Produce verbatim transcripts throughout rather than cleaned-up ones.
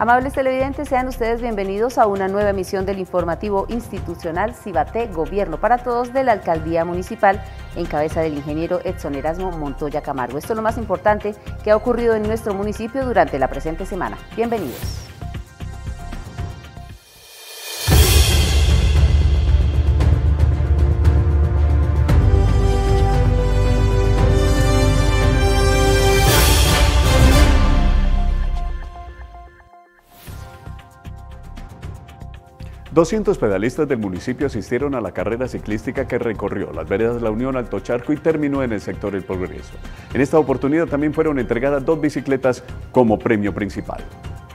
Amables televidentes, sean ustedes bienvenidos a una nueva emisión del informativo institucional Cibaté Gobierno para Todos de la Alcaldía Municipal en cabeza del ingeniero Edson Erasmo Montoya Camargo. Esto es lo más importante que ha ocurrido en nuestro municipio durante la presente semana. Bienvenidos. doscientos pedalistas del municipio asistieron a la carrera ciclística que recorrió las veredas La Unión, Alto Charco y terminó en el sector El Progreso. En esta oportunidad también fueron entregadas dos bicicletas como premio principal.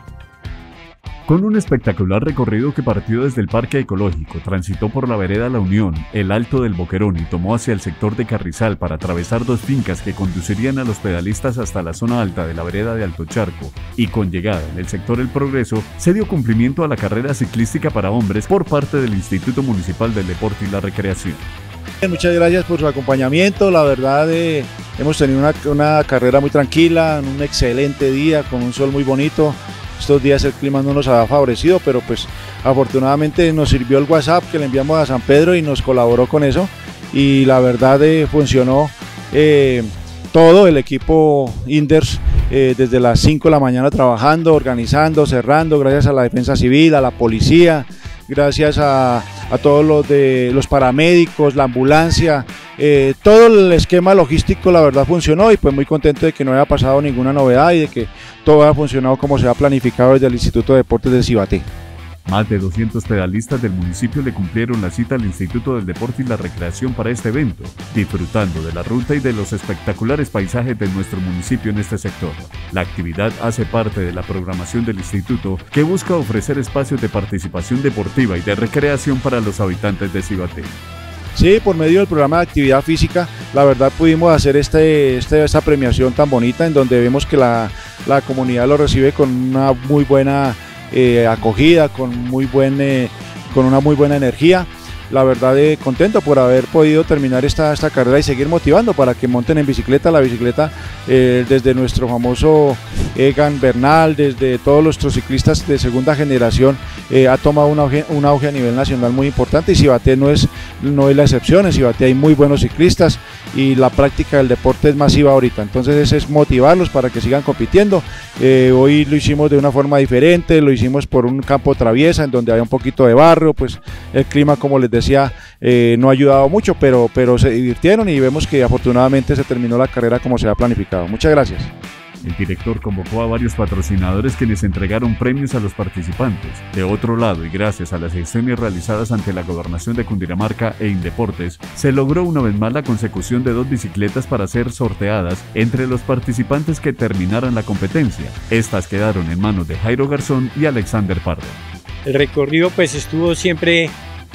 Con un espectacular recorrido que partió desde el Parque Ecológico, transitó por la vereda La Unión, el Alto del Boquerón y tomó hacia el sector de Carrizal para atravesar dos fincas que conducirían a los pedalistas hasta la zona alta de la vereda de Alto Charco y con llegada en el sector El Progreso, se dio cumplimiento a la carrera ciclística para hombres por parte del Instituto Municipal del Deporte y la Recreación. Muchas gracias por su acompañamiento, la verdad eh, hemos tenido una, una carrera muy tranquila, un excelente día con un sol muy bonito. Estos días el clima no nos ha favorecido, pero pues afortunadamente nos sirvió el WhatsApp que le enviamos a San Pedro y nos colaboró con eso y la verdad eh, funcionó eh, todo el equipo Inders eh, desde las cinco de la mañana trabajando, organizando, cerrando, gracias a la Defensa Civil, a la policía, gracias a, a todos los, de, los paramédicos, la ambulancia, eh, todo el esquema logístico la verdad funcionó y pues muy contento de que no haya pasado ninguna novedad y de que todo haya funcionado como se ha planificado desde el Instituto de Deportes de Cibaté. Más de doscientos pedalistas del municipio le cumplieron la cita al Instituto del Deporte y la Recreación para este evento, disfrutando de la ruta y de los espectaculares paisajes de nuestro municipio en este sector. La actividad hace parte de la programación del instituto que busca ofrecer espacios de participación deportiva y de recreación para los habitantes de Cibaté. Sí, por medio del programa de actividad física, la verdad pudimos hacer este, este, esta premiación tan bonita en donde vemos que la, la comunidad lo recibe con una muy buena eh, acogida, con, muy buen, eh, con una muy buena energía. La verdad eh, contento por haber podido terminar esta, esta carrera y seguir motivando para que monten en bicicleta. La bicicleta eh, desde nuestro famoso Egan Bernal, desde todos nuestros ciclistas de segunda generación eh, ha tomado un auge, un auge a nivel nacional muy importante y Cibaté no es, no es la excepción. En Cibaté hay muy buenos ciclistas y la práctica del deporte es masiva ahorita, entonces ese es motivarlos para que sigan compitiendo. Eh, hoy lo hicimos de una forma diferente, lo hicimos por un campo traviesa en donde había un poquito de barro, pues el clima como les decía eh, no ha ayudado mucho, pero, pero se divirtieron y vemos que afortunadamente se terminó la carrera como se ha planificado. Muchas gracias. El director convocó a varios patrocinadores quienes entregaron premios a los participantes. De otro lado, y gracias a las gestiones realizadas ante la Gobernación de Cundinamarca e Indeportes, se logró una vez más la consecución de dos bicicletas para ser sorteadas entre los participantes que terminaran la competencia. Estas quedaron en manos de Jairo Garzón y Alexander Pardo. El recorrido pues estuvo siempre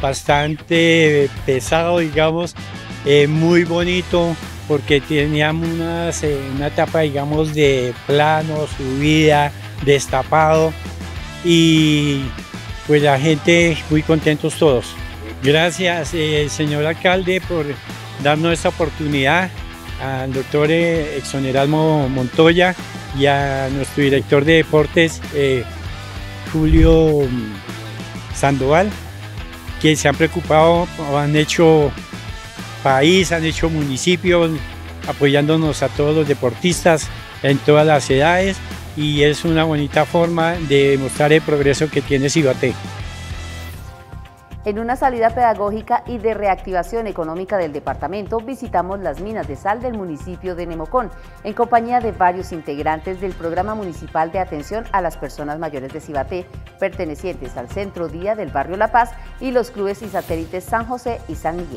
bastante pesado, digamos, eh, muy bonito, porque teníamos unas, eh, una etapa, digamos, de plano, subida, destapado y pues la gente muy contentos todos. Gracias, eh, señor alcalde, por darnos esta oportunidad, al doctor eh, Edson Erasmo Montoya y a nuestro director de deportes, eh, Julio Sandoval, que se han preocupado, han hecho país, han hecho municipios, apoyándonos a todos los deportistas en todas las edades y es una bonita forma de mostrar el progreso que tiene Cibaté. En una salida pedagógica y de reactivación económica del departamento, visitamos las minas de sal del municipio de Nemocón, en compañía de varios integrantes del Programa Municipal de Atención a las Personas Mayores de Cibaté, pertenecientes al Centro Día del Barrio La Paz y los clubes y satélites San José y San Miguel.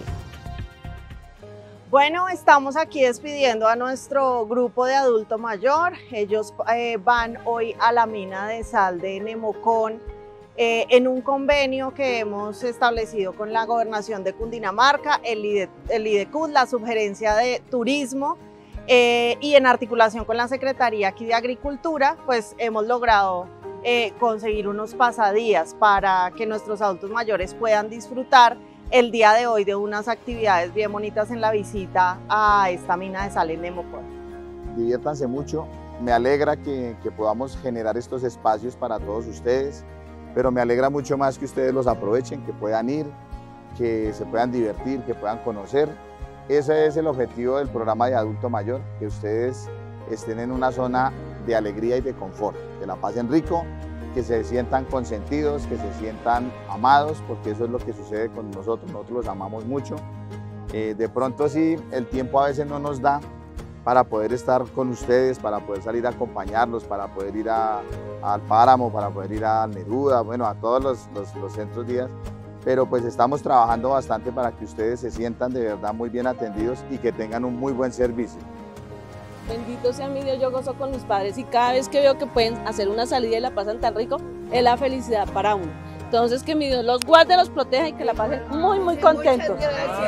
Bueno, estamos aquí despidiendo a nuestro grupo de adulto mayor. Ellos eh, van hoy a la mina de sal de Nemocón eh, en un convenio que hemos establecido con la Gobernación de Cundinamarca, el, IDE, el IDECUD, la Subgerencia de Turismo eh, y en articulación con la Secretaría aquí de Agricultura, pues hemos logrado eh, conseguir unos pasadías para que nuestros adultos mayores puedan disfrutar el día de hoy de unas actividades bien bonitas en la visita a esta mina de sal en Nemocón. Diviértanse mucho, me alegra que, que podamos generar estos espacios para todos ustedes, pero me alegra mucho más que ustedes los aprovechen, que puedan ir, que se puedan divertir, que puedan conocer. Ese es el objetivo del programa de adulto mayor, que ustedes estén en una zona de alegría y de confort, que la pasen rico, que se sientan consentidos, que se sientan amados, porque eso es lo que sucede con nosotros, nosotros los amamos mucho. Eh, de pronto sí, el tiempo a veces no nos da para poder estar con ustedes, para poder salir a acompañarlos, para poder ir a, al Páramo, para poder ir a Neruda, bueno, a todos los, los, los centros días, pero pues estamos trabajando bastante para que ustedes se sientan de verdad muy bien atendidos y que tengan un muy buen servicio. Bendito sea mi Dios, yo gozo con mis padres y cada vez que veo que pueden hacer una salida y la pasan tan rico, es la felicidad para uno. Entonces que mi Dios los guarde, los proteja y que la pasen muy, muy contentos.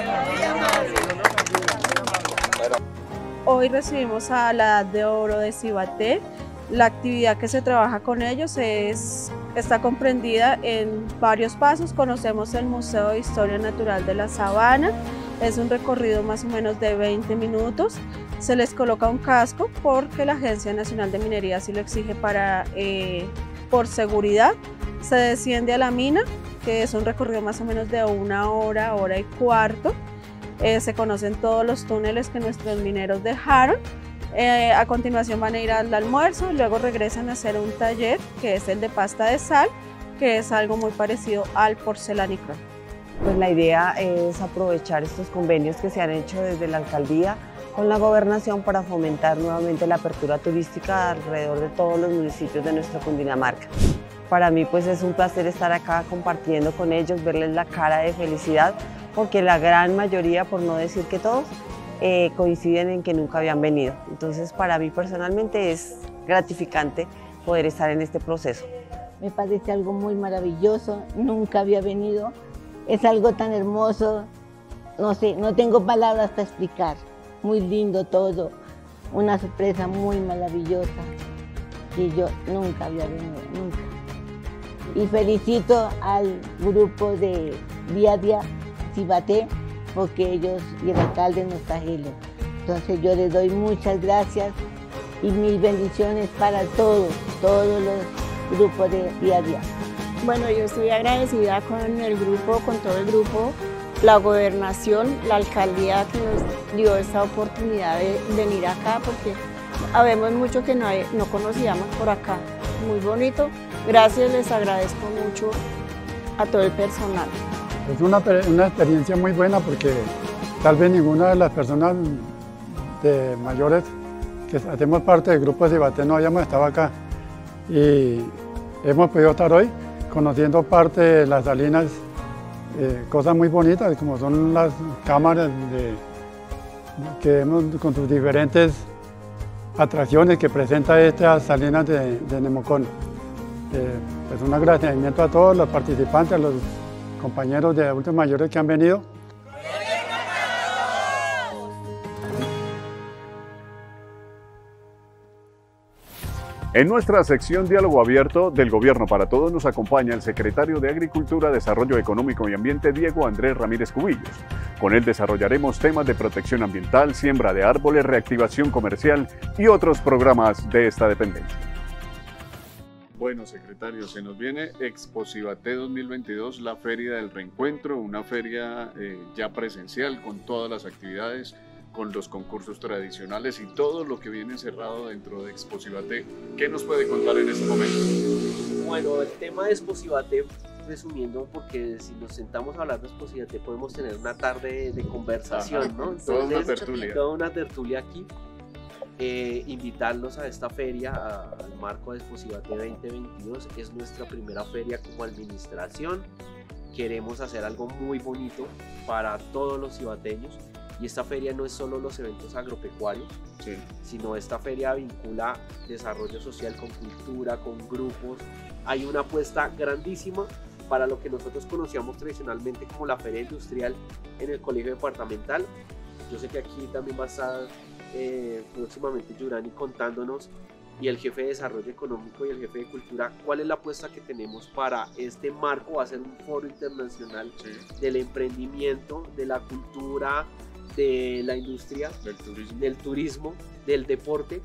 Hoy recibimos a la Edad de Oro de Cibaté. La actividad que se trabaja con ellos es, está comprendida en varios pasos. Conocemos el Museo de Historia Natural de la Sabana. Es un recorrido más o menos de veinte minutos. Se les coloca un casco porque la Agencia Nacional de Minería así lo exige para, eh, por seguridad. Se desciende a la mina, que es un recorrido más o menos de una hora, hora y cuarto. Eh, se conocen todos los túneles que nuestros mineros dejaron. Eh, a continuación van a ir al almuerzo, luego regresan a hacer un taller que es el de pasta de sal, que es algo muy parecido al porcelanicrón. Pues la idea es aprovechar estos convenios que se han hecho desde la alcaldía con la gobernación para fomentar nuevamente la apertura turística alrededor de todos los municipios de nuestra Cundinamarca. Para mí pues es un placer estar acá compartiendo con ellos, verles la cara de felicidad, porque la gran mayoría, por no decir que todos, eh, coinciden en que nunca habían venido. Entonces para mí personalmente es gratificante poder estar en este proceso. Me parece algo muy maravilloso, nunca había venido, es algo tan hermoso, no sé, no tengo palabras para explicar, muy lindo todo, una sorpresa muy maravillosa y yo nunca había venido, nunca. Y felicito al grupo de Día a Día Cibaté porque ellos y el alcalde nos trajeron. Entonces yo les doy muchas gracias y mis bendiciones para todos, todos los grupos de Día a Día. Bueno, yo estoy agradecida con el grupo, con todo el grupo, la gobernación, la alcaldía que nos dio esta oportunidad de venir acá porque habemos mucho que no, hay, no conocíamos por acá. Muy bonito. Gracias, les agradezco mucho a todo el personal. Es una, una experiencia muy buena porque tal vez ninguna de las personas de mayores que hacemos parte del grupo de Cibaté no hayamos estado acá y hemos podido estar hoy conociendo parte de las salinas, eh, cosas muy bonitas como son las cámaras de, que hemos con sus diferentes atracciones que presenta estas salinas de, de Nemocón. Eh, pues un agradecimiento a todos los participantes, a los compañeros de adultos mayores que han venido. En nuestra sección Diálogo Abierto del Gobierno para Todos nos acompaña el secretario de Agricultura, Desarrollo Económico y Ambiente, Diego Andrés Ramírez Cubillos. Con él desarrollaremos temas de protección ambiental, siembra de árboles, reactivación comercial y otros programas de esta dependencia. Bueno, secretario, se nos viene Expo Cibaté dos mil veintidós, la Feria del Reencuentro, una feria eh, ya presencial con todas las actividades, con los concursos tradicionales y todo lo que viene encerrado dentro de Expo Cibaté. ¿Qué nos puede contar en este momento? Bueno, el tema de Expo Cibaté, resumiendo, porque si nos sentamos a hablar de Expo Cibaté podemos tener una tarde de conversación, ajá, ¿no? Entonces, toda una tertulia. Toda una tertulia aquí. Eh, invitarlos a esta feria, a, al marco de Expo Cibaté veinte veintidós. Es nuestra primera feria como administración. Queremos hacer algo muy bonito para todos los cibateños. Y esta feria no es solo los eventos agropecuarios, sí, sino esta feria vincula desarrollo social con cultura, con grupos. Hay una apuesta grandísima para lo que nosotros conocíamos tradicionalmente como la feria industrial en el colegio departamental. Yo sé que aquí también va a estar eh, próximamente Yurani contándonos, y el jefe de desarrollo económico y el jefe de cultura, cuál es la apuesta que tenemos para este marco. Va a ser un foro internacional, sí, del emprendimiento, de la cultura, de la industria, del turismo, del turismo, del deporte,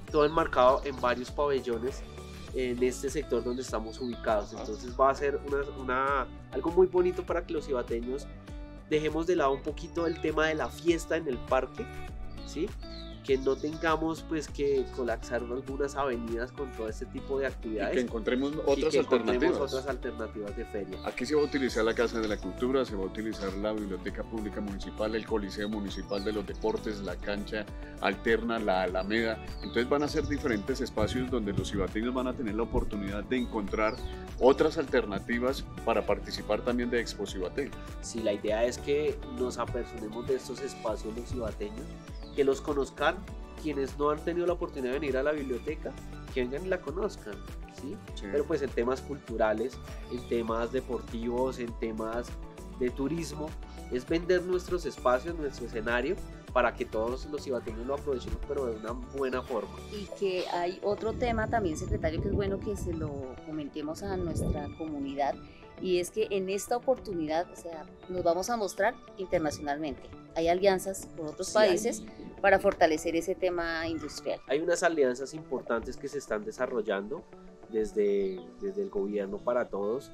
todo enmarcado en varios pabellones en este sector donde estamos ubicados. Entonces va a ser una, una, algo muy bonito para que los cibateños dejemos de lado un poquito el tema de la fiesta en el parque, ¿sí? Que no tengamos pues que colapsar algunas avenidas con todo este tipo de actividades. Y que encontremos otras que alternativas. Encontremos otras alternativas de feria. Aquí se va a utilizar la Casa de la Cultura, se va a utilizar la Biblioteca Pública Municipal, el Coliseo Municipal de los Deportes, la cancha alterna, la Alameda. Entonces van a ser diferentes espacios donde los cibateños van a tener la oportunidad de encontrar otras alternativas para participar también de Expo Cibaté. Sí, la idea es que nos apersonemos de estos espacios los cibateños, que los conozcan quienes no han tenido la oportunidad de venir a la biblioteca, que vengan y la conozcan, ¿sí? Sí. Pero pues en temas culturales, en temas deportivos, en temas de turismo, es vender nuestros espacios, nuestro escenario, para que todos los cibateños lo aprovechemos, pero de una buena forma. Y que hay otro tema también, secretario, que es bueno que se lo comentemos a nuestra comunidad, y es que en esta oportunidad, o sea, nos vamos a mostrar internacionalmente. Hay alianzas con otros sí, países hay... para fortalecer ese tema industrial. Hay unas alianzas importantes que se están desarrollando desde, desde el gobierno para todos,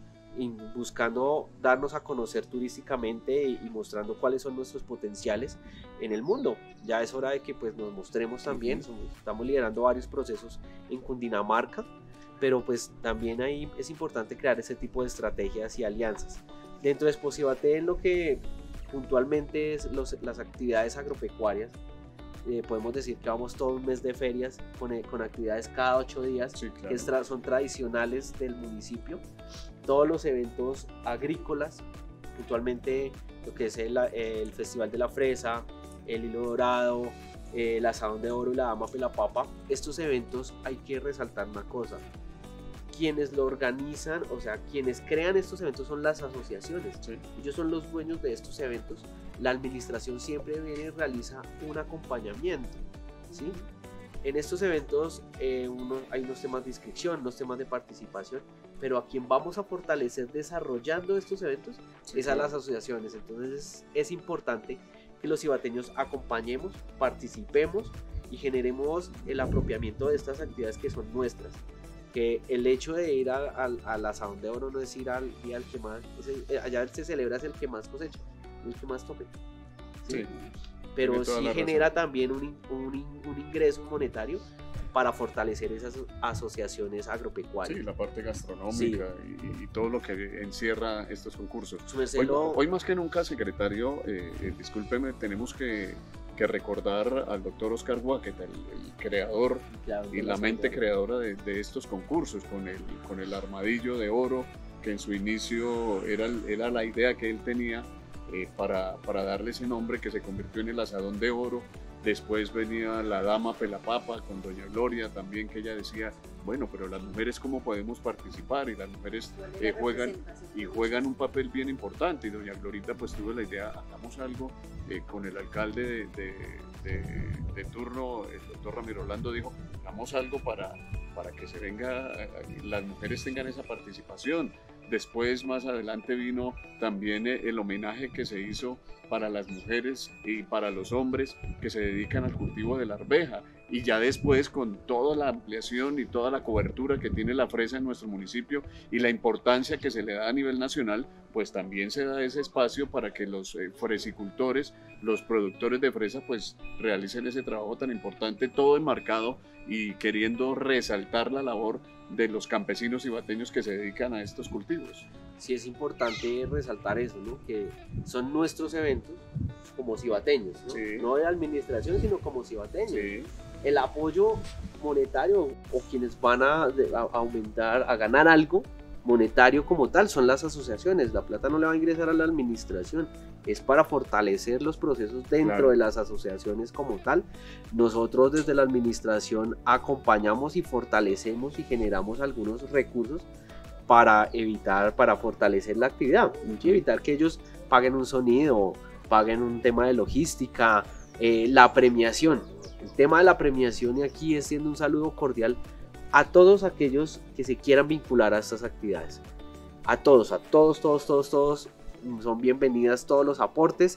buscando darnos a conocer turísticamente y, y mostrando cuáles son nuestros potenciales en el mundo. Ya es hora de que pues nos mostremos también. Uh-huh. Somos, estamos liderando varios procesos en Cundinamarca, pero pues también ahí es importante crear ese tipo de estrategias y alianzas. Dentro de Expo Cibaté, en lo que puntualmente es los, las actividades agropecuarias, eh, podemos decir que vamos todo un mes de ferias con, con actividades cada ocho días, sí, claro, que es tra son tradicionales del municipio. Todos los eventos agrícolas, puntualmente lo que es el, el Festival de la Fresa, el Hilo Dorado, eh, el Asadón de Oro y la Dama Pelapapa. Estos eventos hay que resaltar una cosa: quienes lo organizan, o sea, quienes crean estos eventos son las asociaciones. Sí. Ellos son los dueños de estos eventos. La administración siempre viene y realiza un acompañamiento, ¿sí? En estos eventos eh, uno, hay unos temas de inscripción, unos temas de participación, pero a quien vamos a fortalecer desarrollando estos eventos sí, es a las asociaciones. Entonces es, es importante que los cibateños acompañemos, participemos y generemos el apropiamiento de estas actividades que son nuestras. Que el hecho de ir al Asadón de Oro no es ir al día al que más, es, allá se celebra es el que más cosecha, el que más tope, ¿sí? Sí, pero sí genera razón. También un, un, un ingreso monetario para fortalecer esas asociaciones agropecuarias. Sí, la parte gastronómica sí. y, y todo lo que encierra estos concursos. Hoy, lo... hoy más que nunca, secretario, eh, eh, discúlpeme, tenemos que que recordar al doctor Oscar Guaqueta, el, el creador claro, y la mente creadora de, de estos concursos, con el, con el armadillo de oro, que en su inicio era, era la idea que él tenía eh, para, para darle ese nombre, que se convirtió en el Asadón de Oro. Después venía la Dama Pelapapa con doña Gloria también, que ella decía, bueno, pero las mujeres cómo podemos participar, y las mujeres eh, juegan y juegan un papel bien importante, y doña Glorita pues tuvo la idea, hagamos algo eh, con el alcalde de, de, de, de turno, el doctor Ramiro Orlando dijo, hagamos algo para, para que se venga, las mujeres tengan esa participación. Después, más adelante, vino también el homenaje que se hizo para las mujeres y para los hombres que se dedican al cultivo de la arveja. Y ya después, con toda la ampliación y toda la cobertura que tiene la fresa en nuestro municipio y la importancia que se le da a nivel nacional, pues también se da ese espacio para que los eh, fresicultores, los productores de fresa, pues realicen ese trabajo tan importante, todo enmarcado y queriendo resaltar la labor de los campesinos cibateños que se dedican a estos cultivos. Sí, es importante resaltar eso, ¿no? Que son nuestros eventos como cibateños, ¿no? Sí. No de administración, sino como cibateños. Sí. El apoyo monetario o quienes van a, a aumentar, a ganar algo monetario como tal, son las asociaciones. La plata no le va a ingresar a la administración, es para fortalecer los procesos dentro claro. de las asociaciones como tal. Nosotros desde la administración acompañamos y fortalecemos y generamos algunos recursos para evitar, para fortalecer la actividad y evitar que ellos paguen un sonido, paguen un tema de logística, eh, la premiación. El tema de la premiación, y aquí extiendo un saludo cordial a todos aquellos que se quieran vincular a estas actividades. A todos, a todos, todos, todos, todos, son bienvenidas todos los aportes.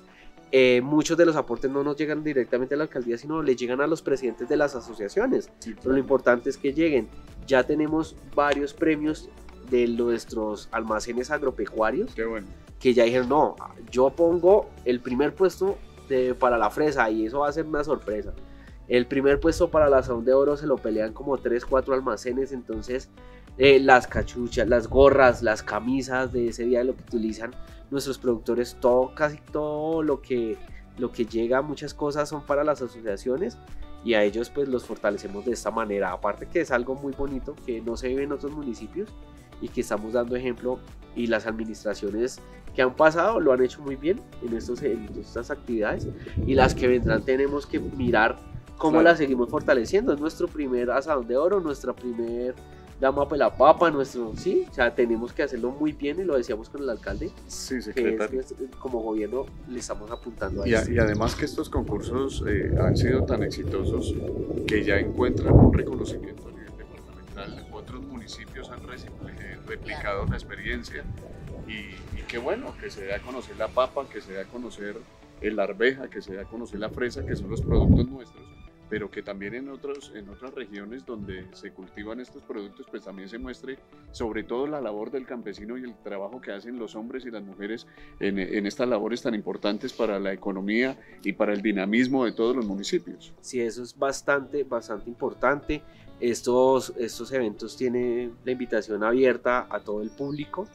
Eh, muchos de los aportes no nos llegan directamente a la alcaldía, sino le llegan a los presidentes de las asociaciones. Sí, claro. Pero lo importante es que lleguen. Ya tenemos varios premios de nuestros almacenes agropecuarios. Qué bueno. Que ya dijeron, no, yo pongo el primer puesto de, para la fresa y eso va a ser una sorpresa. El primer puesto para la Asadón de Oro se lo pelean como tres, cuatro almacenes. Entonces eh, las cachuchas, las gorras, las camisas de ese día, lo que utilizan nuestros productores, todo, casi todo lo que, lo que llega, muchas cosas son para las asociaciones y a ellos pues los fortalecemos de esta manera. Aparte que es algo muy bonito que no se vive en otros municipios y que estamos dando ejemplo, y las administraciones que han pasado lo han hecho muy bien en, estos, en estas actividades, y las que vendrán tenemos que mirar cómo claro. las seguimos fortaleciendo. Es nuestro primer Asadón de Oro, nuestra primer Dama Pela Papa, nuestro, sí, o sea, tenemos que hacerlo muy bien, y lo decíamos con el alcalde, sí, que es, que como gobierno le estamos apuntando a y, eso. Y además que estos concursos eh, han sido tan exitosos que ya encuentran un reconocimiento a nivel departamental. Otros municipios han replicado la experiencia, y, y qué bueno que se dé a conocer la papa, que se dé a conocer la arveja, que se dé a conocer la fresa, que son los productos nuestros, pero que también en, otros, en otras regiones donde se cultivan estos productos, pues también se muestre sobre todo la labor del campesino y el trabajo que hacen los hombres y las mujeres en, en estas labores tan importantes para la economía y para el dinamismo de todos los municipios. Sí, eso es bastante, bastante importante. Estos, estos eventos tienen la invitación abierta a todo el público.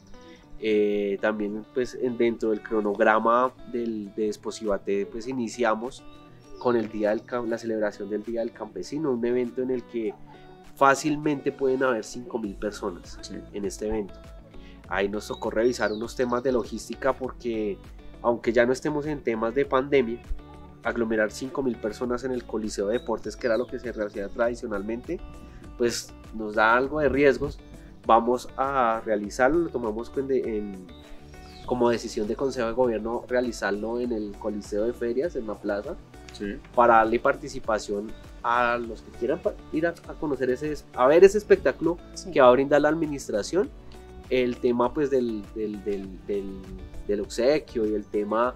Eh, también pues dentro del cronograma del, de Exposivate pues iniciamos con el día del, la celebración del Día del Campesino, un evento en el que fácilmente pueden haber cinco mil personas sí. en este evento. Ahí nos tocó revisar unos temas de logística porque aunque ya no estemos en temas de pandemia, aglomerar cinco mil personas en el Coliseo de Deportes, que era lo que se realizaba tradicionalmente, pues nos da algo de riesgos. Vamos a realizarlo, lo tomamos en, en, como decisión de Consejo de Gobierno, realizarlo en el Coliseo de Ferias, en la plaza, sí. para darle participación a los que quieran ir a, a conocer ese, a ver ese espectáculo sí. que va a brindar la administración. El tema pues del, del, del, del, del obsequio y el tema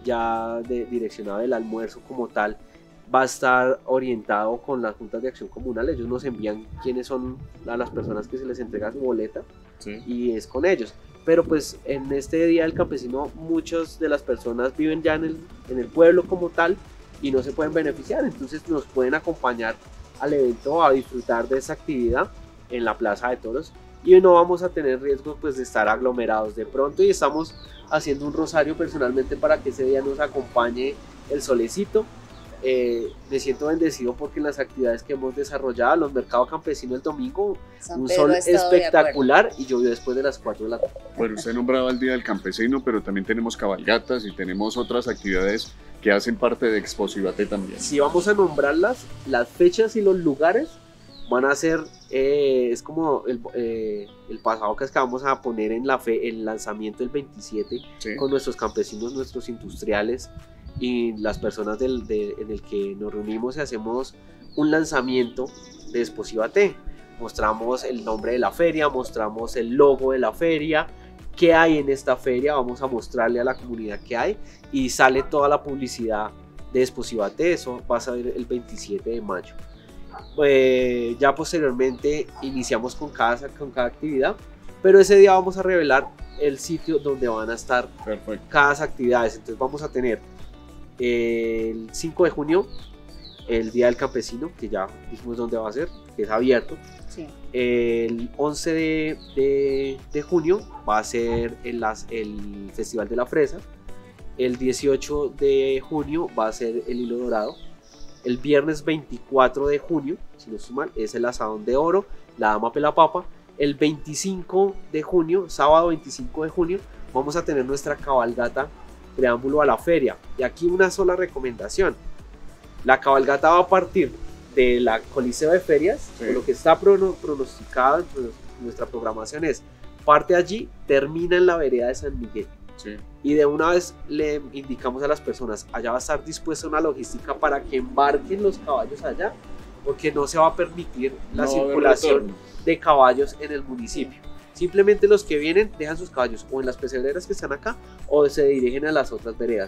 ya de, direccionado del almuerzo como tal va a estar orientado con las juntas de acción comunal. Ellos nos envían quiénes son a las personas que se les entrega su boleta sí. y es con ellos. Pero pues en este Día del Campesino muchas de las personas viven ya en el, en el pueblo como tal y no se pueden beneficiar, entonces nos pueden acompañar al evento a disfrutar de esa actividad en la Plaza de Toros y no vamos a tener riesgo pues de estar aglomerados de pronto, y estamos haciendo un rosario personalmente para que ese día nos acompañe el solecito. Eh, me siento bendecido porque en las actividades que hemos desarrollado, los mercados campesinos el domingo, San un Pedro sol espectacular y llovió después de las cuatro de la tarde. Bueno, usted nombraba el Día del Campesino, pero también tenemos cabalgatas y tenemos otras actividades que hacen parte de Exposivate también. Si vamos a nombrarlas, las fechas y los lugares van a ser, eh, es como el, eh, el pasado que vamos a poner en la fe, el lanzamiento el veintisiete sí. con nuestros campesinos, nuestros industriales y las personas del, de, en el que nos reunimos y hacemos un lanzamiento de Exposivate. Mostramos el nombre de la feria, mostramos el logo de la feria, qué hay en esta feria, vamos a mostrarle a la comunidad qué hay y sale toda la publicidad de Exposivate. Eso va a salir el veintisiete de mayo. Eh, ya posteriormente iniciamos con cada, con cada actividad, pero ese día vamos a revelar el sitio donde van a estar Perfecto. cada actividades. Entonces vamos a tener el cinco de junio el Día del Campesino, que ya dijimos dónde va a ser, que es abierto. Sí. El once de, de, de junio va a ser el, el Festival de la Fresa. El dieciocho de junio va a ser el Hilo Dorado. El viernes veinticuatro de junio, si no estoy mal, es el Asadón de Oro, la Dama Pela Papa. El veinticinco de junio, sábado veinticinco de junio, vamos a tener nuestra cabalgata preámbulo a la feria. Y aquí una sola recomendación: la cabalgata va a partir de la Coliseo de Ferias, sí. lo que está pronosticado en nuestra programación es parte allí, termina en la vereda de San Miguel. Sí. Y de una vez le indicamos a las personas, allá va a estar dispuesta una logística para que embarquen los caballos allá, porque no se va a permitir la no circulación de caballos en el municipio. Simplemente los que vienen dejan sus caballos o en las pesebreras que están acá o se dirigen a las otras veredas.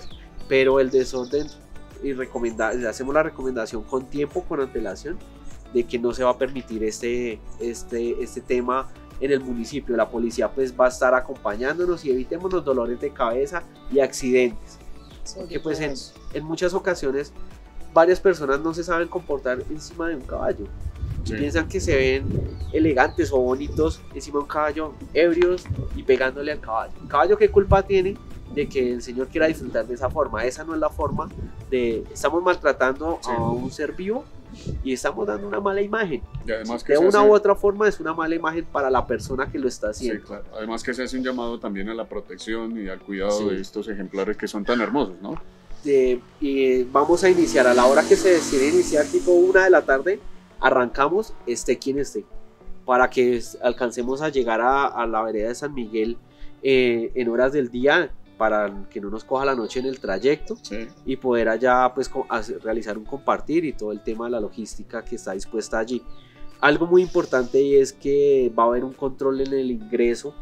pero el desorden, y recomenda, le hacemos la recomendación con tiempo, con antelación, de que no se va a permitir este, este, este tema en el municipio. La policía pues va a estar acompañándonos y evitemos los dolores de cabeza y accidentes, porque pues en, en muchas ocasiones varias personas no se saben comportar encima de un caballo. Sí. Piensan que se ven elegantes o bonitos encima de un caballo, ebrios y pegándole al caballo. ¿El caballo qué culpa tiene de que el señor quiera disfrutar de esa forma? Esa no es la forma de... Estamos maltratando sí. a un ser vivo y estamos dando una mala imagen. Y además que de una hace... u otra forma es una mala imagen para la persona que lo está haciendo. Sí, claro. Además que se hace un llamado también a la protección y al cuidado sí. de estos ejemplares que son tan hermosos, ¿no? De, y vamos a iniciar a la hora que se decide iniciar, tipo una de la tarde, arrancamos, esté quien esté, para que alcancemos a llegar a, a la vereda de San Miguel eh, en horas del día, para que no nos coja la noche en el trayecto sí. y poder allá pues hacer, realizar un compartir y todo el tema de la logística que está dispuesta allí. Algo muy importante y es que va a haber un control en el ingreso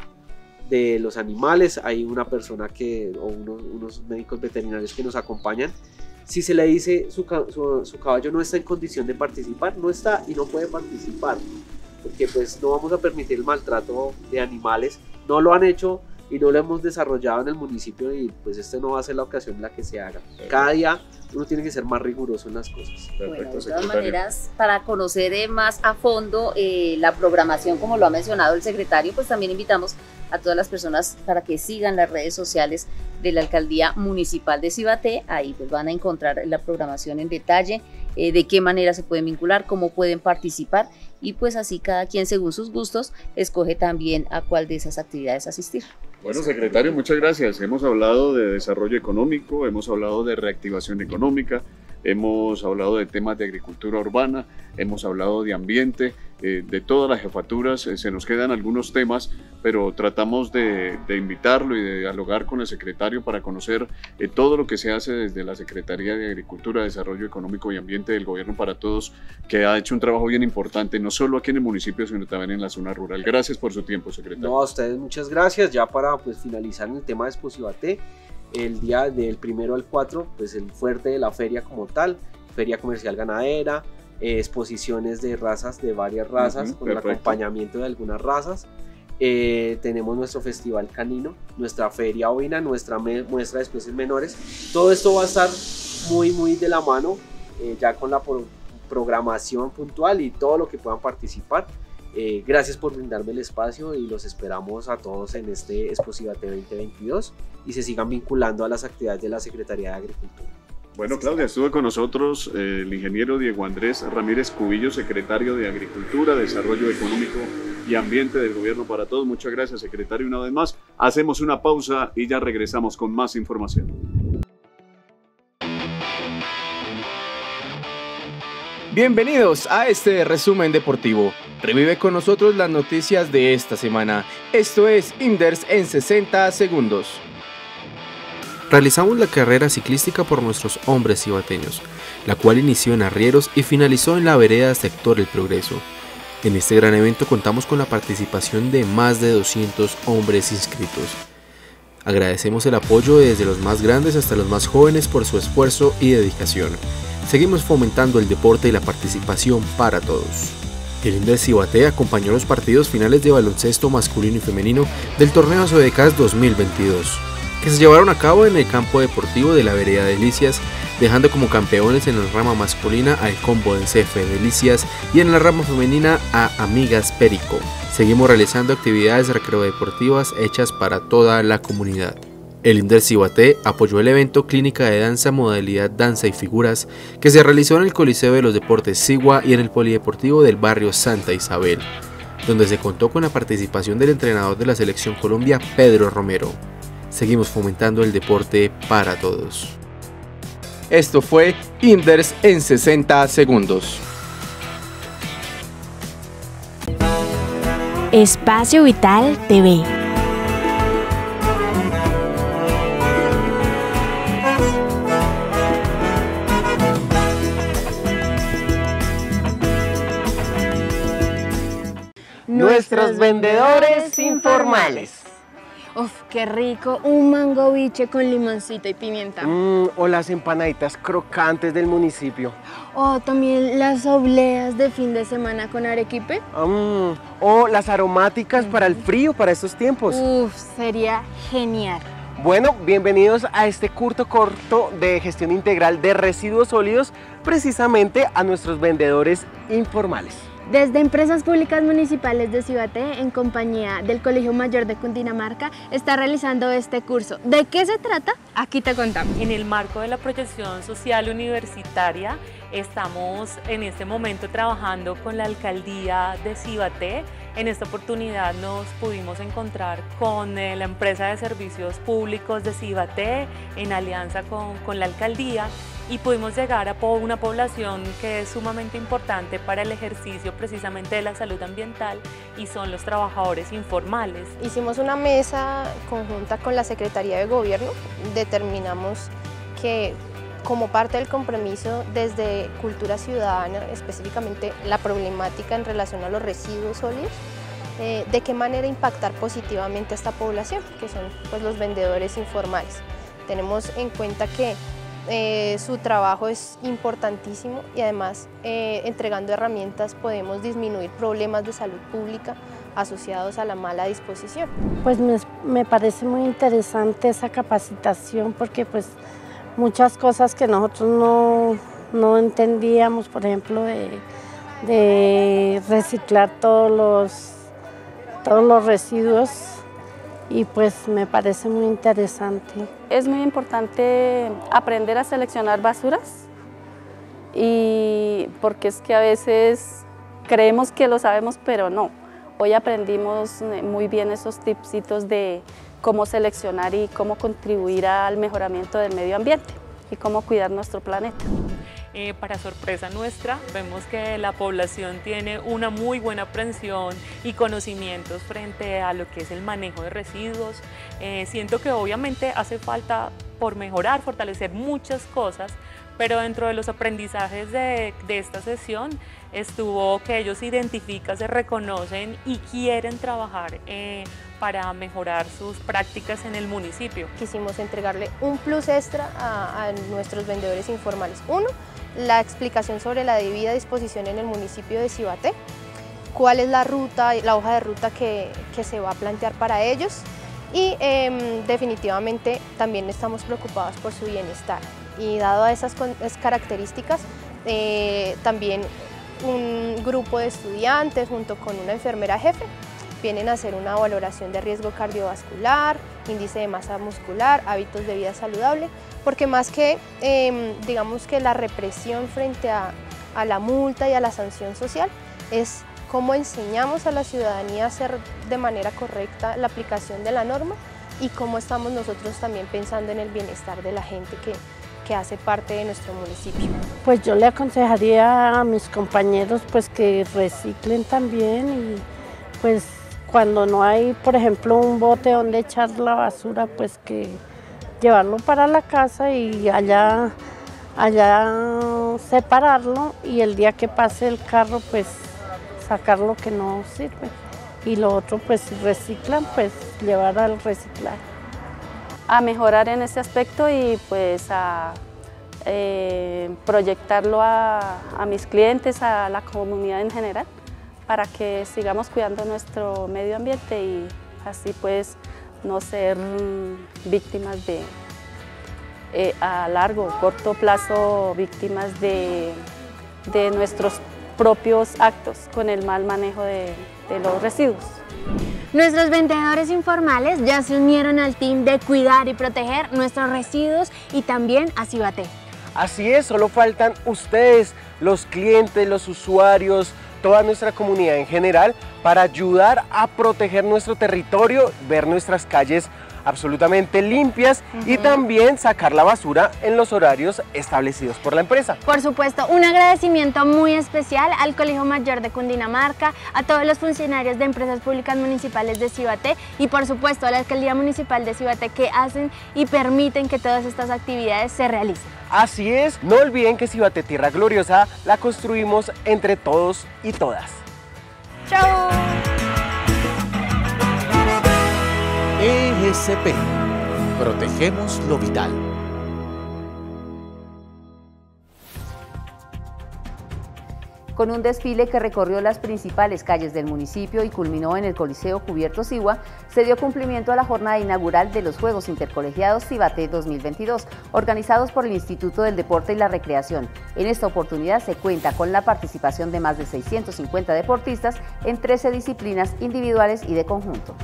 de los animales. Hay una persona que o unos, unos médicos veterinarios que nos acompañan. Si se le dice su, su, su caballo no está en condición de participar, no está y no puede participar, porque pues no vamos a permitir el maltrato de animales. No lo han hecho y no lo hemos desarrollado en el municipio y pues este no va a ser la ocasión en la que se haga. Cada día uno tiene que ser más riguroso en las cosas. Bueno, de todas maneras, para conocer eh, más a fondo eh, la programación, como lo ha mencionado el secretario, pues también invitamos a todas las personas para que sigan las redes sociales de la Alcaldía Municipal de Cibaté. Ahí pues van a encontrar la programación en detalle, eh, de qué manera se pueden vincular, cómo pueden participar y pues así cada quien según sus gustos escoge también a cuál de esas actividades asistir. Bueno, secretario, muchas gracias. Hemos hablado de desarrollo económico, hemos hablado de reactivación económica, hemos hablado de temas de agricultura urbana, hemos hablado de ambiente, eh, de todas las jefaturas. Eh, se nos quedan algunos temas, pero tratamos de, de invitarlo y de dialogar con el secretario para conocer eh, todo lo que se hace desde la Secretaría de Agricultura, Desarrollo Económico y Ambiente del Gobierno para Todos, que ha hecho un trabajo bien importante, no solo aquí en el municipio, sino también en la zona rural. Gracias por su tiempo, secretario. No, a ustedes muchas gracias. Ya para pues, finalizar en el tema de Expo Cibaté, el día del primero al cuatro, pues el fuerte de la feria como tal, feria comercial ganadera, eh, exposiciones de razas, de varias razas, uh-huh, con perfecto. El acompañamiento de algunas razas. Eh, tenemos nuestro festival canino, nuestra feria ovina, nuestra muestra de especies menores. Todo esto va a estar muy muy de la mano, eh, ya con la pro programación puntual y todo lo que puedan participar. Eh, gracias por brindarme el espacio y los esperamos a todos en este Expo Cibaté veinte veintidós y se sigan vinculando a las actividades de la Secretaría de Agricultura. Bueno, Claudia, estuvo con nosotros eh, el ingeniero Diego Andrés Ramírez Cubillo, secretario de Agricultura, Desarrollo Económico y Ambiente del Gobierno para Todos. Muchas gracias, secretario, una vez más. Hacemos una pausa y ya regresamos con más información. Bienvenidos a este resumen deportivo. Revive con nosotros las noticias de esta semana. Esto es Inders en sesenta segundos. Realizamos la carrera ciclística por nuestros hombres cibateños, la cual inició en Arrieros y finalizó en la vereda sector El Progreso. En este gran evento contamos con la participación de más de doscientos hombres inscritos. Agradecemos el apoyo desde los más grandes hasta los más jóvenes por su esfuerzo y dedicación. Seguimos fomentando el deporte y la participación para todos. El Inders Cibaté acompañó los partidos finales de baloncesto masculino y femenino del torneo Sodecas dos mil veintidós, que se llevaron a cabo en el campo deportivo de la vereda Delicias, dejando como campeones en la rama masculina al Combo de C F Delicias y en la rama femenina a Amigas Perico. Seguimos realizando actividades recreodeportivas hechas para toda la comunidad. El Inders Cibaté apoyó el evento Clínica de Danza modalidad Danza y Figuras que se realizó en el Coliseo de los Deportes Sigua y en el Polideportivo del barrio Santa Isabel, donde se contó con la participación del entrenador de la Selección Colombia, Pedro Romero. Seguimos fomentando el deporte para todos. Esto fue Inders en sesenta segundos. Espacio Vital T V. Nuestros vendedores informales. Uf, qué rico, un mango biche con limoncito y pimienta. Mm, o las empanaditas crocantes del municipio. O también las obleas de fin de semana con arequipe. Mm, o las aromáticas para el frío, para estos tiempos. Uf, sería genial. Bueno, bienvenidos a este curso corto de gestión integral de residuos sólidos, precisamente a nuestros vendedores informales. Desde Empresas Públicas Municipales de Cibaté, en compañía del Colegio Mayor de Cundinamarca, está realizando este curso. ¿De qué se trata? Aquí te contamos. En el marco de la proyección social universitaria, estamos en este momento trabajando con la Alcaldía de Cibaté. En esta oportunidad nos pudimos encontrar con eh, la empresa de servicios públicos de Cibaté, en alianza con, con la Alcaldía, y pudimos llegar a una población que es sumamente importante para el ejercicio precisamente de la salud ambiental, y son los trabajadores informales. Hicimos una mesa conjunta con la Secretaría de Gobierno, determinamos que como parte del compromiso desde Cultura Ciudadana, específicamente la problemática en relación a los residuos sólidos, eh, de qué manera impactar positivamente a esta población, que son pues, los vendedores informales. Tenemos en cuenta que eh, su trabajo es importantísimo y además eh, entregando herramientas podemos disminuir problemas de salud pública asociados a la mala disposición. Pues me, me parece muy interesante esa capacitación porque pues muchas cosas que nosotros no, no entendíamos, por ejemplo, de, de reciclar todos los, todos los residuos, y pues me parece muy interesante. Es muy importante aprender a seleccionar basuras, y porque es que a veces creemos que lo sabemos, pero no. Hoy aprendimos muy bien esos tipsitos de cómo seleccionar y cómo contribuir al mejoramiento del medio ambiente y cómo cuidar nuestro planeta. Eh, para sorpresa nuestra, vemos que la población tiene una muy buena aprehensión y conocimientos frente a lo que es el manejo de residuos. Eh, siento que obviamente hace falta por mejorar, fortalecer muchas cosas, pero dentro de los aprendizajes de, de esta sesión estuvo que ellos se identifican, se reconocen y quieren trabajar eh, para mejorar sus prácticas en el municipio. Quisimos entregarle un plus extra a, a nuestros vendedores informales. Uno, la explicación sobre la debida disposición en el municipio de Cibaté, cuál es la ruta, la hoja de ruta que, que se va a plantear para ellos, y eh, definitivamente también estamos preocupados por su bienestar. Y dado a esas características, eh, también un grupo de estudiantes junto con una enfermera jefe vienen a hacer una valoración de riesgo cardiovascular, índice de masa muscular, hábitos de vida saludable, porque más que, eh, digamos que la represión frente a, a la multa y a la sanción social, es cómo enseñamos a la ciudadanía a hacer de manera correcta la aplicación de la norma y cómo estamos nosotros también pensando en el bienestar de la gente que, que hace parte de nuestro municipio. Pues yo le aconsejaría a mis compañeros pues que reciclen también, y pues cuando no hay, por ejemplo, un bote donde echar la basura, pues que llevarlo para la casa y allá, allá separarlo, y el día que pase el carro pues sacar lo que no sirve, y lo otro pues si reciclan pues llevar al reciclar. A mejorar en ese aspecto y pues a eh, proyectarlo a, a mis clientes, a la comunidad en general, para que sigamos cuidando nuestro medio ambiente y así pues no ser víctimas de, eh, a largo o corto plazo, víctimas de, de nuestros propios actos con el mal manejo de, de los residuos. Nuestros vendedores informales ya se unieron al team de cuidar y proteger nuestros residuos y también a Cibaté. Así es, solo faltan ustedes, los clientes, los usuarios, toda nuestra comunidad en general, para ayudar a proteger nuestro territorio, ver nuestras calles absolutamente limpias, uh-huh, y también sacar la basura en los horarios establecidos por la empresa. Por supuesto, un agradecimiento muy especial al Colegio Mayor de Cundinamarca, a todos los funcionarios de Empresas Públicas Municipales de Cibaté y por supuesto a la Alcaldía Municipal de Cibaté, que hacen y permiten que todas estas actividades se realicen. Así es, no olviden que Cibaté Tierra Gloriosa la construimos entre todos y todas. ¡Chao! Eje S P. Protegemos lo vital. Con un desfile que recorrió las principales calles del municipio y culminó en el Coliseo Cubierto Sigua, se dio cumplimiento a la jornada inaugural de los Juegos Intercolegiados Cibaté dos mil veintidós, organizados por el Instituto del Deporte y la Recreación. En esta oportunidad se cuenta con la participación de más de seiscientos cincuenta deportistas en trece disciplinas individuales y de conjunto.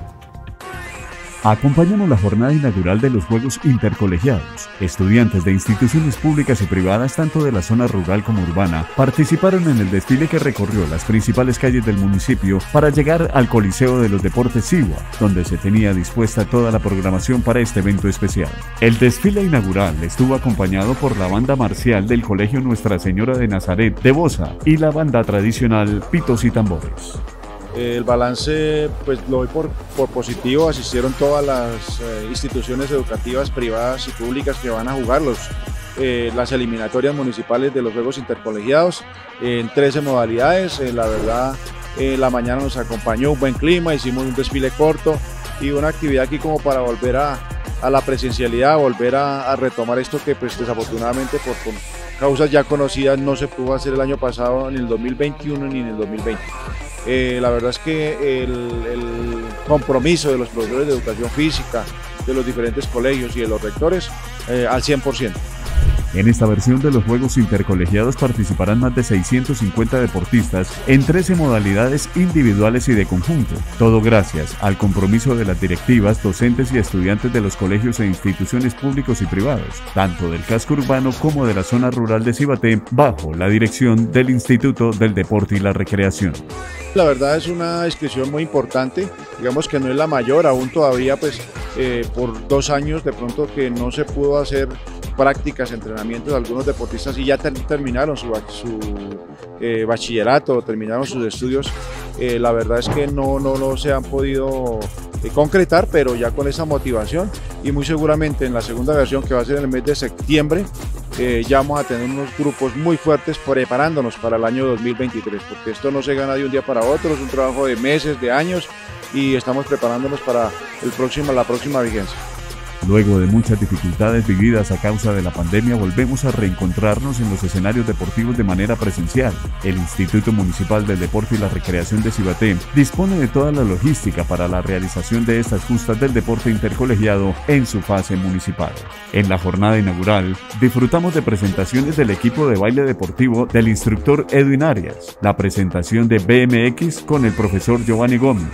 Acompañamos la jornada inaugural de los Juegos Intercolegiados. Estudiantes de instituciones públicas y privadas, tanto de la zona rural como urbana, participaron en el desfile que recorrió las principales calles del municipio para llegar al Coliseo de los Deportes Sigua, donde se tenía dispuesta toda la programación para este evento especial. El desfile inaugural estuvo acompañado por la banda marcial del Colegio Nuestra Señora de Nazaret de Bosa y la banda tradicional Pitos y Tambores. El balance pues lo doy por, por positivo. Asistieron todas las eh, instituciones educativas privadas y públicas que van a jugar los, eh, las eliminatorias municipales de los Juegos Intercolegiados en trece modalidades. Eh, la verdad, eh, la mañana nos acompañó un buen clima, hicimos un desfile corto y una actividad aquí como para volver a, a la presencialidad, volver a, a retomar esto que pues desafortunadamente por, por causas ya conocidas no se pudo hacer el año pasado, ni en el dos mil veintiuno ni en el dos mil veinte. Eh, la verdad es que el, el compromiso de los profesores de educación física, de los diferentes colegios y de los rectores eh, al cien por ciento. En esta versión de los Juegos Intercolegiados participarán más de seiscientos cincuenta deportistas en trece modalidades individuales y de conjunto. Todo gracias al compromiso de las directivas, docentes y estudiantes de los colegios e instituciones públicos y privados, tanto del casco urbano como de la zona rural de Cibaté, bajo la dirección del Instituto del Deporte y la Recreación. La verdad es una inscripción muy importante, digamos que no es la mayor, aún todavía pues eh, por dos años de pronto que no se pudo hacer prácticas, entrenamientos, algunos deportistas y ya ter terminaron su, su eh, bachillerato, terminaron sus estudios, eh, la verdad es que no, no, no se han podido eh, concretar, pero ya con esa motivación y muy seguramente en la segunda versión que va a ser en el mes de septiembre, Eh, ya vamos a tener unos grupos muy fuertes preparándonos para el año dos mil veintitrés, porque esto no se gana de un día para otro, es un trabajo de meses, de años y estamos preparándonos para el próximo, la próxima vigencia. Luego de muchas dificultades vividas a causa de la pandemia, volvemos a reencontrarnos en los escenarios deportivos de manera presencial. El Instituto Municipal del Deporte y la Recreación de Cibaté dispone de toda la logística para la realización de estas justas del deporte intercolegiado en su fase municipal. En la jornada inaugural, disfrutamos de presentaciones del equipo de baile deportivo del instructor Edwin Arias, la presentación de B M X con el profesor Giovanni Gómez,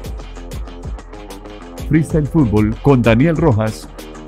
freestyle fútbol con Daniel Rojas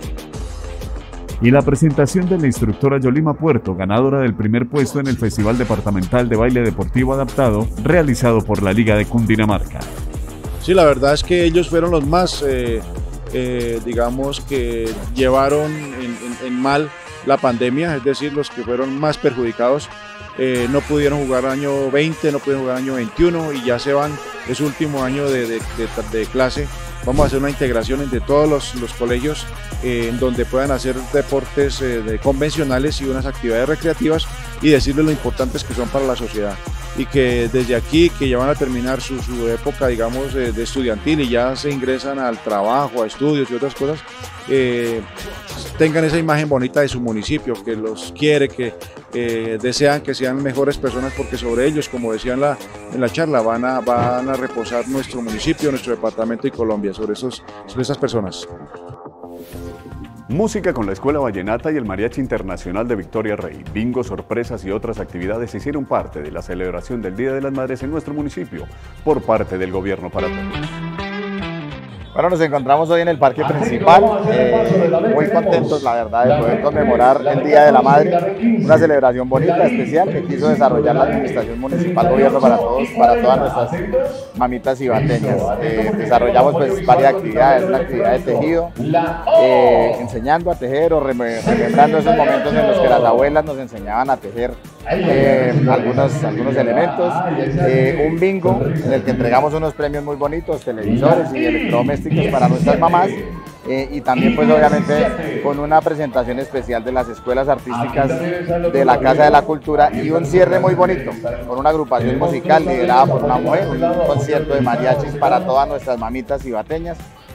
y la presentación de la instructora Yolima Puerto, ganadora del primer puesto en el Festival Departamental de Baile Deportivo Adaptado realizado por la Liga de Cundinamarca. Sí, la verdad es que ellos fueron los más, eh, eh, digamos, que llevaron en, en, en mal la pandemia, es decir, los que fueron más perjudicados. Eh, no pudieron jugar año veinte, no pudieron jugar año veintiuno y ya se van, es su último año de, de, de, de clase. Vamos a hacer una integración entre todos los, los colegios eh, en donde puedan hacer deportes eh, de convencionales y unas actividades recreativas y decirles lo importantes que son para la sociedad y que desde aquí, que ya van a terminar su, su época, digamos, de, de estudiantil y ya se ingresan al trabajo, a estudios y otras cosas, eh, tengan esa imagen bonita de su municipio, que los quiere, que eh, desean que sean mejores personas porque sobre ellos, como decía en la, en la charla, van a, van a reposar nuestro municipio, nuestro departamento y Colombia, sobre, esos, sobre esas personas. Música con la Escuela Vallenata y el Mariachi Internacional de Victoria Rey, bingo, sorpresas y otras actividades hicieron parte de la celebración del Día de las Madres en nuestro municipio por parte del Gobierno para Todos. Bueno, nos encontramos hoy en el parque principal, eh, muy contentos la verdad de poder conmemorar el Día de la Madre, una celebración bonita, especial que quiso desarrollar la Administración Municipal Gobierno para Todos, para todas nuestras mamitas cibateñas. Eh, desarrollamos pues varias actividades, una actividad de tejido, eh, enseñando a tejer o remembrando esos momentos en los que las abuelas nos enseñaban a tejer eh, algunos, algunos elementos, eh, un bingo en el que entregamos unos premios muy bonitos, televisores y electrodomésticos para nuestras mamás eh, y también pues obviamente con una presentación especial de las escuelas artísticas de la Casa de la Cultura y un cierre muy bonito con una agrupación musical liderada por una mujer, un concierto de mariachis para todas nuestras mamitas cibateñas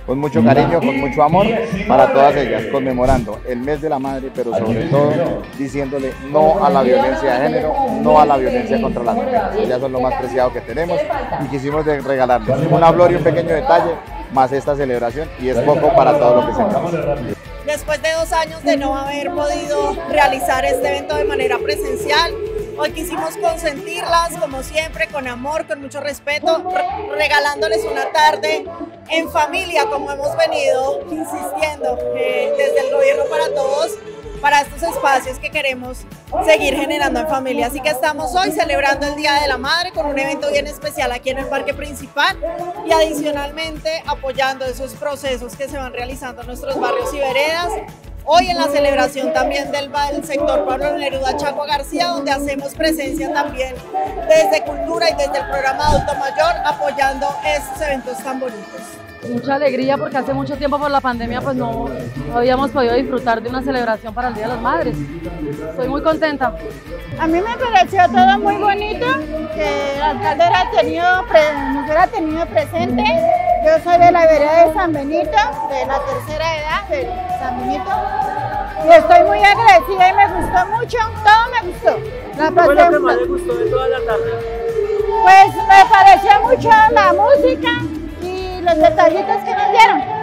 con mucho cariño, con mucho amor para todas ellas, conmemorando el mes de la madre, pero sobre todo diciéndole no a la violencia de género, no a la violencia contra las mujeres. Ellas son lo más preciado que tenemos y quisimos regalarles una flor y un pequeño detalle, más esta celebración, y es poco para todo lo que sembramos. Después de dos años de no haber podido realizar este evento de manera presencial, hoy quisimos consentirlas, como siempre, con amor, con mucho respeto, regalándoles una tarde en familia, como hemos venido insistiendo eh, desde el gobierno para todos, para estos espacios que queremos seguir generando en familia. Así que estamos hoy celebrando el Día de la Madre con un evento bien especial aquí en el parque principal y adicionalmente apoyando esos procesos que se van realizando en nuestros barrios y veredas. Hoy en la celebración también del, del sector Pablo Neruda Chagua García, donde hacemos presencia también desde Cultura y desde el programa Adulto Mayor, apoyando estos eventos tan bonitos. Mucha alegría porque hace mucho tiempo por la pandemia pues no, no habíamos podido disfrutar de una celebración para el Día de las Madres. Estoy muy contenta. A mí me pareció todo muy bonito, que el alcalde era tenido, nos hubiera tenido presente. Yo soy de la vereda de San Benito, de la tercera edad de San Benito. Y estoy muy agradecida y me gustó mucho, todo me gustó. La ¿Qué fue lo que más le gustó de toda la tarde? Pues me pareció mucho la música y los detallitos que nos dieron.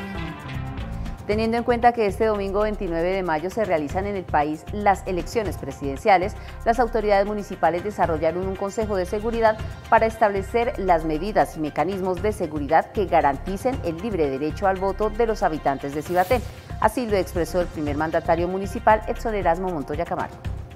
Teniendo en cuenta que este domingo veintinueve de mayo se realizan en el país las elecciones presidenciales, las autoridades municipales desarrollaron un consejo de seguridad para establecer las medidas y mecanismos de seguridad que garanticen el libre derecho al voto de los habitantes de Cibaté. Así lo expresó el primer mandatario municipal, Edson Erasmo Montoya Camargo.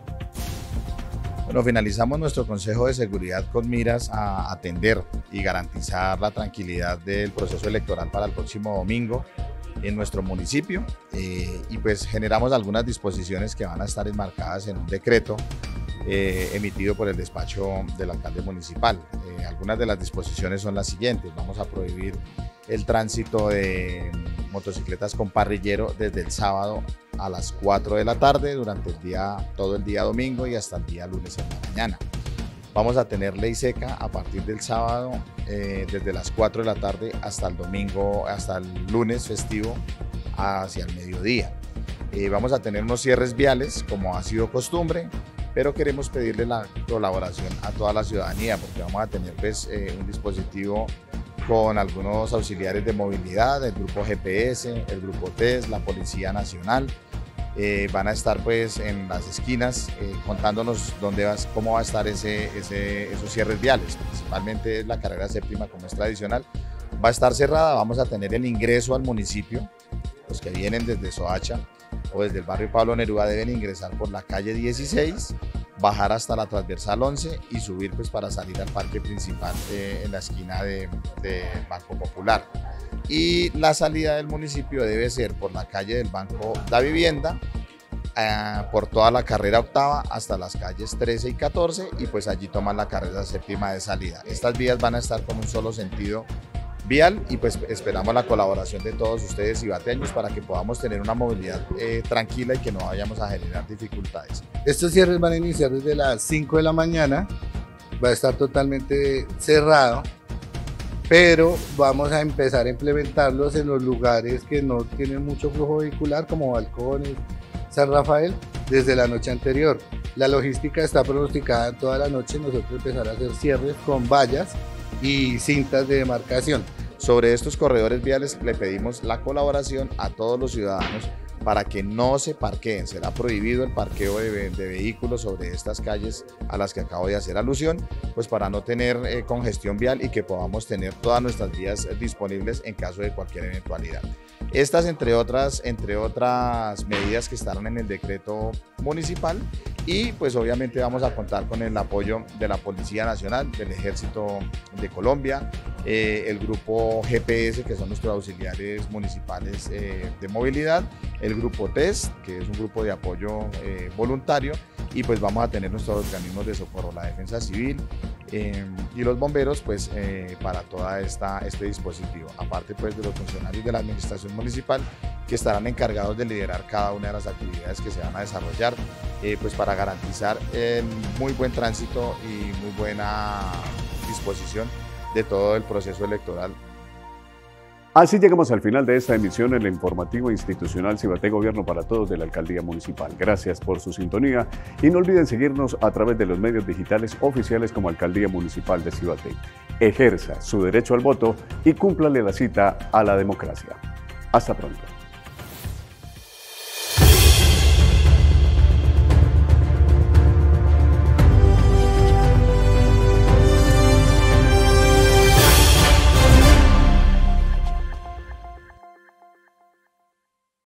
Bueno, finalizamos nuestro Consejo de Seguridad con miras a atender y garantizar la tranquilidad del proceso electoral para el próximo domingo en nuestro municipio eh, y pues generamos algunas disposiciones que van a estar enmarcadas en un decreto eh, emitido por el despacho del alcalde municipal. Eh, algunas de las disposiciones son las siguientes: vamos a prohibir el tránsito de motocicletas con parrillero desde el sábado a las cuatro de la tarde durante el día, todo el día domingo y hasta el día lunes en la mañana. Vamos a tener ley seca a partir del sábado eh, desde las cuatro de la tarde hasta el domingo, hasta el lunes festivo hacia el mediodía. Eh, vamos a tener unos cierres viales como ha sido costumbre, pero queremos pedirle la colaboración a toda la ciudadanía porque vamos a tener pues, eh, un dispositivo con algunos auxiliares de movilidad, el grupo G P S, el grupo T E S, la Policía Nacional. Eh, van a estar pues en las esquinas eh, contándonos dónde vas, cómo va a estar ese, ese, esos cierres viales, principalmente la carrera séptima como es tradicional, va a estar cerrada. Vamos a tener el ingreso al municipio, los que vienen desde Soacha o desde el barrio Pablo Neruda deben ingresar por la calle dieciséis, bajar hasta la transversal once y subir pues para salir al parque principal eh, en la esquina de, de Banco Popular. Y la salida del municipio debe ser por la calle del Banco da Vivienda, eh, por toda la carrera octava hasta las calles trece y catorce y pues allí toman la carrera séptima de salida. Estas vías van a estar con un solo sentido vial y pues esperamos la colaboración de todos ustedes cibateños para que podamos tener una movilidad eh, tranquila y que no vayamos a generar dificultades. Estos cierres van a iniciar desde las cinco de la mañana, va a estar totalmente cerrado, pero vamos a empezar a implementarlos en los lugares que no tienen mucho flujo vehicular, como Balcones, San Rafael, desde la noche anterior. La logística está pronosticada toda la noche, nosotros empezar a hacer cierres con vallas y cintas de demarcación. Sobre estos corredores viales le pedimos la colaboración a todos los ciudadanos para que no se parqueen. Será prohibido el parqueo de, de vehículos sobre estas calles a las que acabo de hacer alusión, pues para no tener eh, congestión vial y que podamos tener todas nuestras vías disponibles en caso de cualquier eventualidad. Estas entre otras, entre otras medidas que estarán en el decreto municipal y pues obviamente vamos a contar con el apoyo de la Policía Nacional, del Ejército de Colombia, eh, el grupo G P S, que son nuestros auxiliares municipales eh, de movilidad, el grupo T E S, que es un grupo de apoyo eh, voluntario, y pues vamos a tener nuestros organismos de socorro, la Defensa Civil eh, y los bomberos pues eh, para toda esta este dispositivo, aparte pues de los funcionarios de la administración municipal que estarán encargados de liderar cada una de las actividades que se van a desarrollar eh, pues para garantizar el muy buen tránsito y muy buena disposición de todo el proceso electoral. Así llegamos al final de esta emisión en el informativo institucional Cibaté Gobierno para Todos de la Alcaldía Municipal. Gracias por su sintonía y no olviden seguirnos a través de los medios digitales oficiales como Alcaldía Municipal de Cibaté. Ejerza su derecho al voto y cúmplale la cita a la democracia. Hasta pronto.